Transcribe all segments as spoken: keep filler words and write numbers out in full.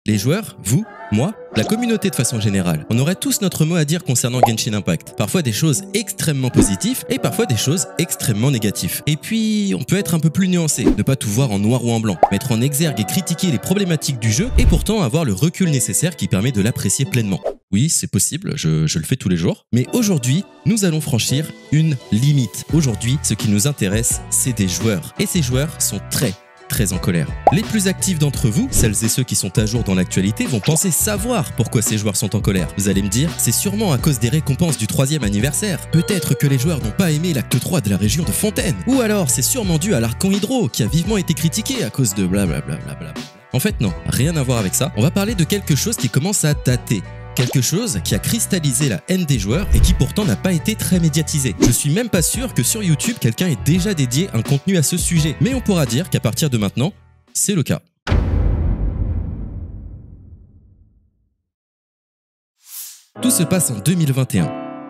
Les joueurs, vous, moi, la communauté de façon générale, on aurait tous notre mot à dire concernant Genshin Impact. Parfois des choses extrêmement positives et parfois des choses extrêmement négatives. Et puis, on peut être un peu plus nuancé, ne pas tout voir en noir ou en blanc, mettre en exergue et critiquer les problématiques du jeu et pourtant avoir le recul nécessaire qui permet de l'apprécier pleinement. Oui, c'est possible, je, je le fais tous les jours. Mais aujourd'hui, nous allons franchir une limite. Aujourd'hui, ce qui nous intéresse, c'est des joueurs. Et ces joueurs sont très, très en colère. Les plus actifs d'entre vous, celles et ceux qui sont à jour dans l'actualité, vont penser savoir pourquoi ces joueurs sont en colère. Vous allez me dire, c'est sûrement à cause des récompenses du troisième anniversaire. Peut-être que les joueurs n'ont pas aimé l'acte trois de la région de Fontaine. Ou alors, c'est sûrement dû à l'Arcan Hydro, qui a vivement été critiqué à cause de blablabla. En fait, non, rien à voir avec ça. On va parler de quelque chose qui commence à dater. Quelque chose qui a cristallisé la haine des joueurs et qui pourtant n'a pas été très médiatisé. Je suis même pas sûr que sur YouTube, quelqu'un ait déjà dédié un contenu à ce sujet. Mais on pourra dire qu'à partir de maintenant, c'est le cas. Tout se passe en deux mille vingt et un.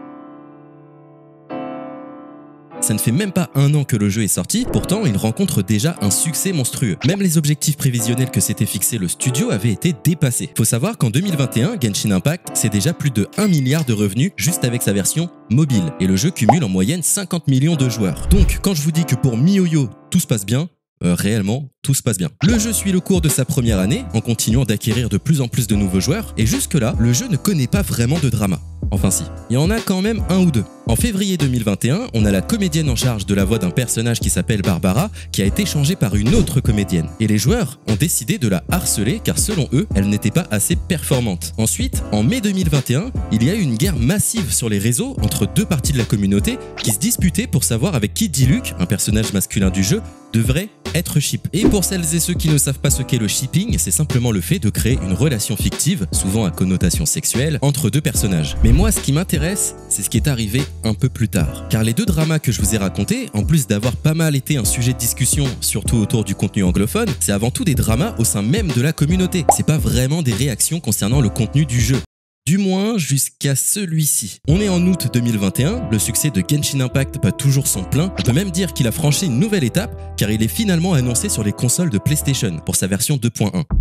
Ça ne fait même pas un an que le jeu est sorti, pourtant il rencontre déjà un succès monstrueux. Même les objectifs prévisionnels que s'était fixé le studio avaient été dépassés. Faut savoir qu'en deux mille vingt et un, Genshin Impact, c'est déjà plus de un milliard de revenus juste avec sa version mobile. Et le jeu cumule en moyenne cinquante millions de joueurs. Donc quand je vous dis que pour MiYoYo, tout se passe bien, Euh, réellement, tout se passe bien. Le jeu suit le cours de sa première année, en continuant d'acquérir de plus en plus de nouveaux joueurs, et jusque-là, le jeu ne connaît pas vraiment de drama. Enfin si, il y en a quand même un ou deux. En février deux mille vingt et un, on a la comédienne en charge de la voix d'un personnage qui s'appelle Barbara, qui a été changée par une autre comédienne. Et les joueurs ont décidé de la harceler, car selon eux, elle n'était pas assez performante. Ensuite, en mai deux mille vingt et un, il y a eu une guerre massive sur les réseaux entre deux parties de la communauté qui se disputaient pour savoir avec qui Diluc, un personnage masculin du jeu, devrait être ship. Et pour celles et ceux qui ne savent pas ce qu'est le shipping, c'est simplement le fait de créer une relation fictive, souvent à connotation sexuelle, entre deux personnages. Mais moi, ce qui m'intéresse, c'est ce qui est arrivé un peu plus tard. Car les deux dramas que je vous ai racontés, en plus d'avoir pas mal été un sujet de discussion, surtout autour du contenu anglophone, c'est avant tout des dramas au sein même de la communauté. C'est pas vraiment des réactions concernant le contenu du jeu. Du moins jusqu'à celui-ci. On est en août deux mille vingt et un, le succès de Genshin Impact bat toujours son plein. On peut même dire qu'il a franchi une nouvelle étape car il est finalement annoncé sur les consoles de PlayStation pour sa version deux point un.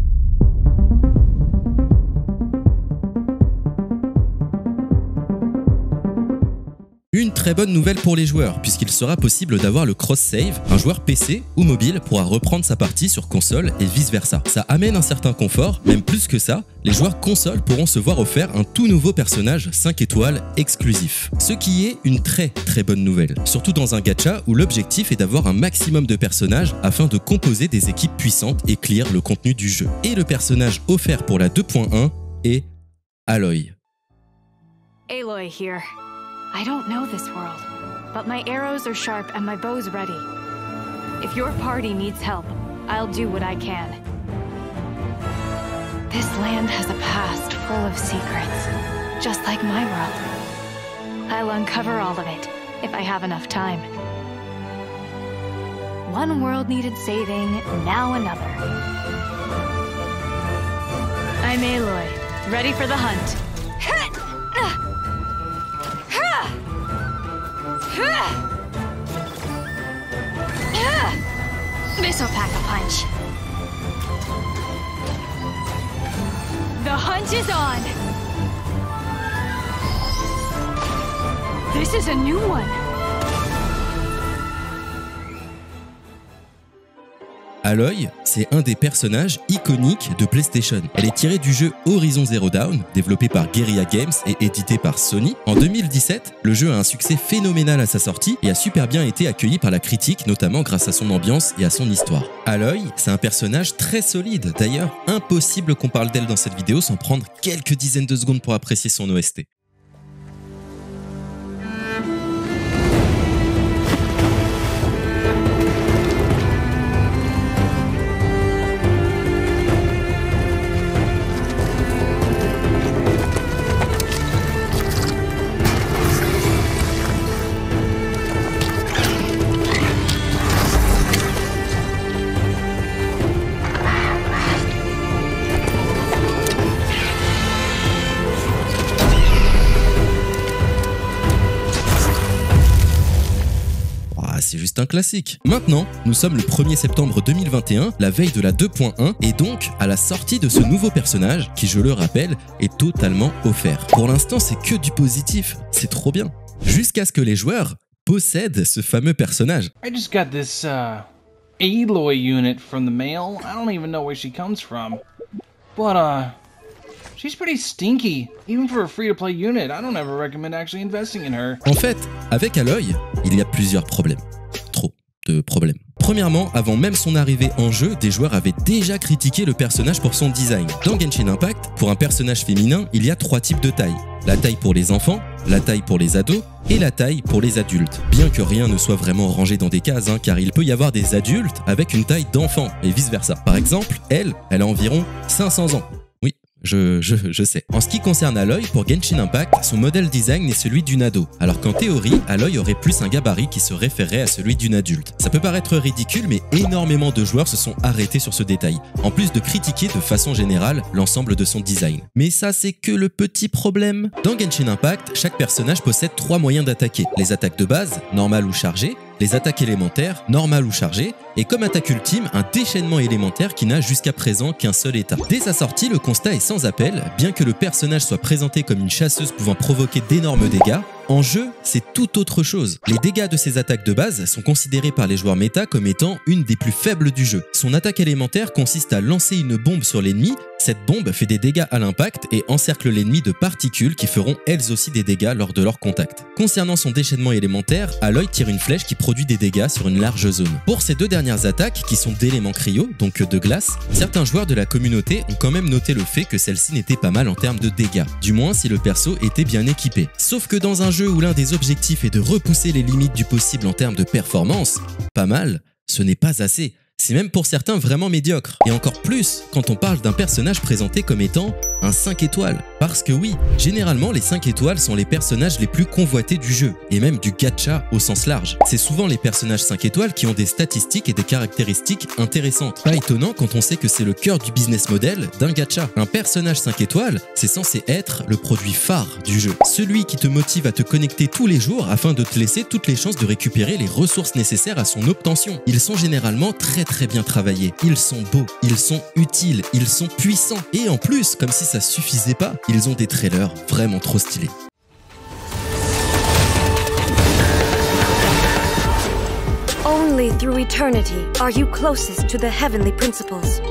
Une très bonne nouvelle pour les joueurs, puisqu'il sera possible d'avoir le cross-save. Un joueur P C ou mobile pourra reprendre sa partie sur console et vice-versa. Ça amène un certain confort, même plus que ça, les joueurs console pourront se voir offert un tout nouveau personnage cinq étoiles exclusif. Ce qui est une très très bonne nouvelle, surtout dans un gacha où l'objectif est d'avoir un maximum de personnages afin de composer des équipes puissantes et clear le contenu du jeu. Et le personnage offert pour la deux point un est Aloy. Aloy here. I don't know this world, but my arrows are sharp and my bow's ready. If your party needs help, I'll do what I can. This land has a past full of secrets, just like my world. I'll uncover all of it, if I have enough time. One world needed saving, now another. I'm Aloy, ready for the hunt. This'll pack a punch. The hunt is on. This is a new one. Aloy, c'est un des personnages iconiques de PlayStation. Elle est tirée du jeu Horizon Zero Dawn, développé par Guerrilla Games et édité par Sony. En deux mille dix-sept, le jeu a un succès phénoménal à sa sortie et a super bien été accueilli par la critique, notamment grâce à son ambiance et à son histoire. Aloy, c'est un personnage très solide. D'ailleurs, impossible qu'on parle d'elle dans cette vidéo sans prendre quelques dizaines de secondes pour apprécier son O S T. un classique. Maintenant, nous sommes le premier septembre deux mille vingt et un, la veille de la deux point un, et donc à la sortie de ce nouveau personnage, qui je le rappelle, est totalement offert. Pour l'instant, c'est que du positif, c'est trop bien. Jusqu'à ce que les joueurs possèdent ce fameux personnage. I just got this, uh, Aloy unit from the mail. I don't even know where she comes from. But, uh, she's pretty stinky. Even for a free-to-play unit, I don't ever recommend actually investing in her. En fait, avec Aloy, il y a plusieurs problèmes. Trop de problèmes. Premièrement, avant même son arrivée en jeu, des joueurs avaient déjà critiqué le personnage pour son design. Dans Genshin Impact, pour un personnage féminin, il y a trois types de tailles. La taille pour les enfants, la taille pour les ados et la taille pour les adultes. Bien que rien ne soit vraiment rangé dans des cases, hein, car il peut y avoir des adultes avec une taille d'enfant et vice versa. Par exemple, elle, elle a environ cinq cents ans. Oui, je, je, je sais. En ce qui concerne Aloy, pour Genshin Impact, son modèle design est celui d'une ado, alors qu'en théorie, Aloy aurait plus un gabarit qui se référerait à celui d'une adulte. Ça peut paraître ridicule, mais énormément de joueurs se sont arrêtés sur ce détail, en plus de critiquer de façon générale l'ensemble de son design. Mais ça, c'est que le petit problème. Dans Genshin Impact, chaque personnage possède trois moyens d'attaquer. Les attaques de base, normales ou chargées, les attaques élémentaires, normales ou chargées, et comme attaque ultime, un déchaînement élémentaire qui n'a jusqu'à présent qu'un seul état. Dès sa sortie, le constat est sans appel, bien que le personnage soit présenté comme une chasseuse pouvant provoquer d'énormes dégâts, en jeu, c'est tout autre chose. Les dégâts de ses attaques de base sont considérés par les joueurs méta comme étant une des plus faibles du jeu. Son attaque élémentaire consiste à lancer une bombe sur l'ennemi. Cette bombe fait des dégâts à l'impact et encercle l'ennemi de particules qui feront elles aussi des dégâts lors de leur contact. Concernant son déchaînement élémentaire, Aloy tire une flèche qui produit des dégâts sur une large zone. Pour ces deux dernières attaques, qui sont d'éléments cryo, donc de glace, certains joueurs de la communauté ont quand même noté le fait que celle-ci n'était pas mal en termes de dégâts. Du moins si le perso était bien équipé. Sauf que dans un jeu où l'un des objectifs est de repousser les limites du possible en termes de performance, pas mal, ce n'est pas assez. C'est même pour certains vraiment médiocre. Et encore plus quand on parle d'un personnage présenté comme étant un cinq étoiles. Parce que oui, généralement les cinq étoiles sont les personnages les plus convoités du jeu, et même du gacha au sens large. C'est souvent les personnages cinq étoiles qui ont des statistiques et des caractéristiques intéressantes. Pas étonnant quand on sait que c'est le cœur du business model d'un gacha. Un personnage cinq étoiles, c'est censé être le produit phare du jeu. Celui qui te motive à te connecter tous les jours afin de te laisser toutes les chances de récupérer les ressources nécessaires à son obtention. Ils sont généralement très très bien travaillés. Ils sont beaux, ils sont utiles, ils sont puissants. Et en plus, comme si ça suffisait pas, ils ont des trailers vraiment trop stylés. Only through eternity are you closest to the heavenly principles.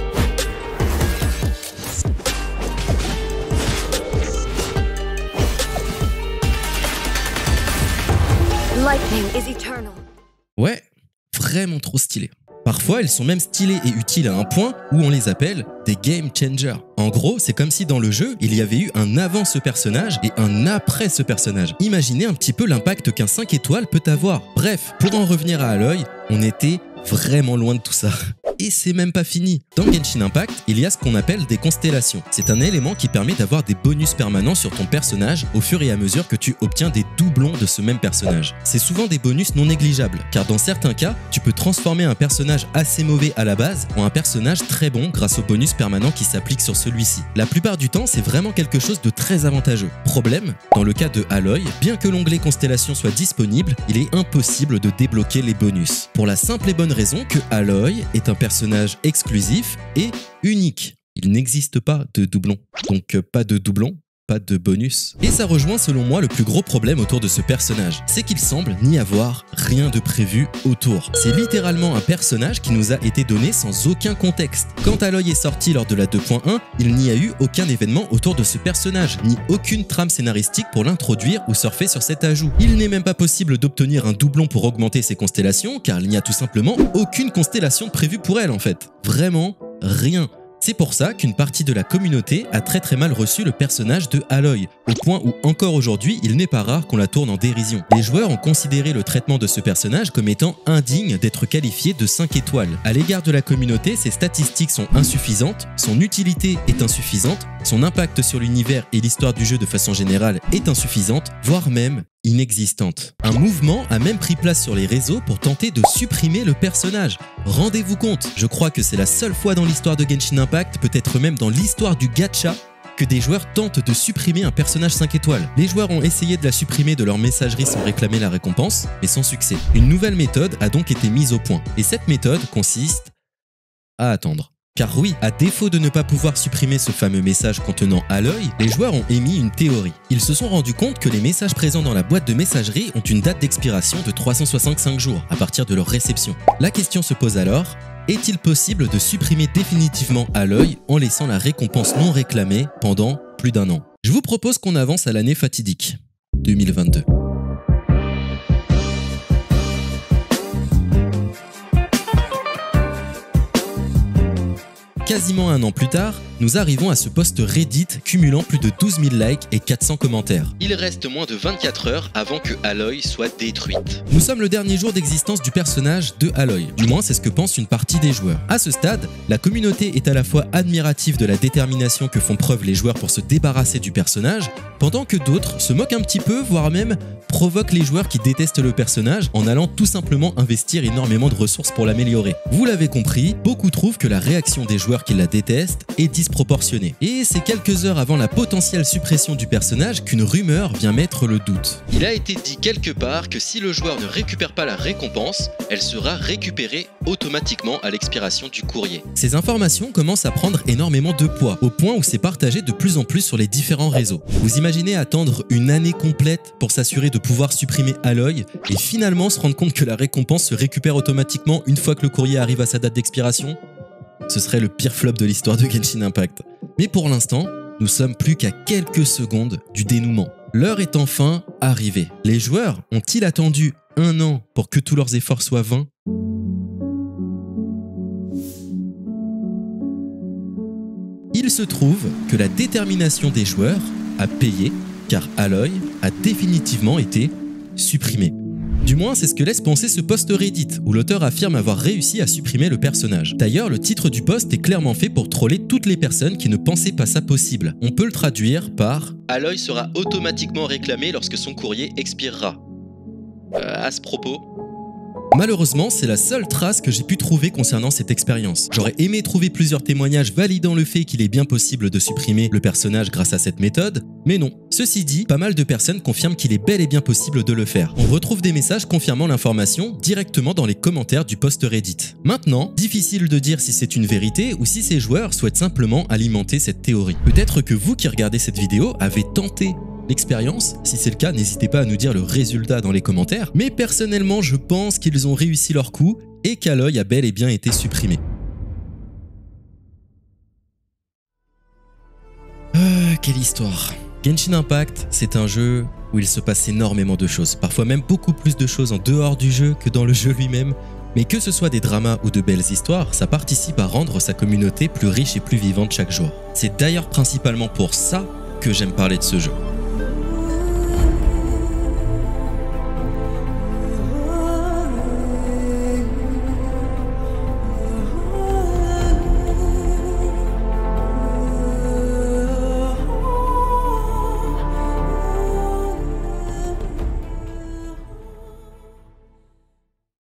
Lightning is eternal. Ouais, vraiment trop stylé. Parfois, elles sont même stylées et utiles à un point où on les appelle des game changers. En gros, c'est comme si dans le jeu, il y avait eu un avant ce personnage et un après ce personnage. Imaginez un petit peu l'impact qu'un cinq étoiles peut avoir. Bref, pour en revenir à Aloy, on était vraiment loin de tout ça. Et c'est même pas fini. Dans Genshin Impact, il y a ce qu'on appelle des constellations. C'est un élément qui permet d'avoir des bonus permanents sur ton personnage au fur et à mesure que tu obtiens des doublons de ce même personnage. C'est souvent des bonus non négligeables, car dans certains cas, tu peux transformer un personnage assez mauvais à la base en un personnage très bon grâce au bonus permanent qui s'applique sur celui-ci. La plupart du temps, c'est vraiment quelque chose de très avantageux. Problème, dans le cas de Aloy, bien que l'onglet constellation soit disponible, il est impossible de débloquer les bonus. Pour la simple et bonne raison que Aloy est un personnage personnage exclusif et unique. Il n'existe pas de doublon. Donc pas de doublon, pas de bonus. Et ça rejoint selon moi le plus gros problème autour de ce personnage. C'est qu'il semble n'y avoir rien de prévu autour. C'est littéralement un personnage qui nous a été donné sans aucun contexte. Quand Aloy est sorti lors de la deux point un, il n'y a eu aucun événement autour de ce personnage, ni aucune trame scénaristique pour l'introduire ou surfer sur cet ajout. Il n'est même pas possible d'obtenir un doublon pour augmenter ses constellations, car il n'y a tout simplement aucune constellation prévue pour elle en fait. Vraiment rien. C'est pour ça qu'une partie de la communauté a très très mal reçu le personnage de Aloy, au point où encore aujourd'hui, il n'est pas rare qu'on la tourne en dérision. Les joueurs ont considéré le traitement de ce personnage comme étant indigne d'être qualifié de cinq étoiles. À l'égard de la communauté, ses statistiques sont insuffisantes, son utilité est insuffisante, son impact sur l'univers et l'histoire du jeu de façon générale est insuffisante, voire même inexistante. Un mouvement a même pris place sur les réseaux pour tenter de supprimer le personnage. Rendez-vous compte, je crois que c'est la seule fois dans l'histoire de Genshin Impact, peut-être même dans l'histoire du gacha, que des joueurs tentent de supprimer un personnage cinq étoiles. Les joueurs ont essayé de la supprimer de leur messagerie sans réclamer la récompense, mais sans succès. Une nouvelle méthode a donc été mise au point. Et cette méthode consiste à attendre. Car oui, à défaut de ne pas pouvoir supprimer ce fameux message contenant Aloy, les joueurs ont émis une théorie. Ils se sont rendus compte que les messages présents dans la boîte de messagerie ont une date d'expiration de trois cent soixante-cinq jours à partir de leur réception. La question se pose alors, est-il possible de supprimer définitivement Aloy en laissant la récompense non réclamée pendant plus d'un an? Je vous propose qu'on avance à l'année fatidique, deux mille vingt-deux. Quasiment un an plus tard, nous arrivons à ce post Reddit cumulant plus de douze mille likes et quatre cents commentaires. Il reste moins de vingt-quatre heures avant que Aloy soit détruite. Nous sommes le dernier jour d'existence du personnage de Aloy, du moins c'est ce que pense une partie des joueurs. À ce stade, la communauté est à la fois admirative de la détermination que font preuve les joueurs pour se débarrasser du personnage, pendant que d'autres se moquent un petit peu, voire même provoquent les joueurs qui détestent le personnage en allant tout simplement investir énormément de ressources pour l'améliorer. Vous l'avez compris, beaucoup trouvent que la réaction des joueurs qui la détestent est disproportionnée. Et c'est quelques heures avant la potentielle suppression du personnage qu'une rumeur vient mettre le doute. Il a été dit quelque part que si le joueur ne récupère pas la récompense, elle sera récupérée automatiquement à l'expiration du courrier. Ces informations commencent à prendre énormément de poids, au point où c'est partagé de plus en plus sur les différents réseaux. Vous imaginez attendre une année complète pour s'assurer de pouvoir supprimer Aloy et finalement se rendre compte que la récompense se récupère automatiquement une fois que le courrier arrive à sa date d'expiration? Ce serait le pire flop de l'histoire de Genshin Impact. Mais pour l'instant, nous sommes plus qu'à quelques secondes du dénouement. L'heure est enfin arrivée. Les joueurs ont-ils attendu un an pour que tous leurs efforts soient vains? Il se trouve que la détermination des joueurs a payé, car Aloy a définitivement été supprimée. Du moins, c'est ce que laisse penser ce post Reddit, où l'auteur affirme avoir réussi à supprimer le personnage. D'ailleurs, le titre du post est clairement fait pour troller toutes les personnes qui ne pensaient pas ça possible. On peut le traduire par « Aloy sera automatiquement réclamé lorsque son courrier expirera euh, ». À ce propos... Malheureusement, c'est la seule trace que j'ai pu trouver concernant cette expérience. J'aurais aimé trouver plusieurs témoignages validant le fait qu'il est bien possible de supprimer le personnage grâce à cette méthode, mais non. Ceci dit, pas mal de personnes confirment qu'il est bel et bien possible de le faire. On retrouve des messages confirmant l'information directement dans les commentaires du post Reddit. Maintenant, difficile de dire si c'est une vérité ou si ces joueurs souhaitent simplement alimenter cette théorie. Peut-être que vous qui regardez cette vidéo avez tenté l'expérience. Si c'est le cas, n'hésitez pas à nous dire le résultat dans les commentaires. Mais personnellement, je pense qu'ils ont réussi leur coup et qu'Aloy a bel et bien été supprimé. Euh, quelle histoire. Genshin Impact, c'est un jeu où il se passe énormément de choses, parfois même beaucoup plus de choses en dehors du jeu que dans le jeu lui-même. Mais que ce soit des dramas ou de belles histoires, ça participe à rendre sa communauté plus riche et plus vivante chaque jour. C'est d'ailleurs principalement pour ça que j'aime parler de ce jeu.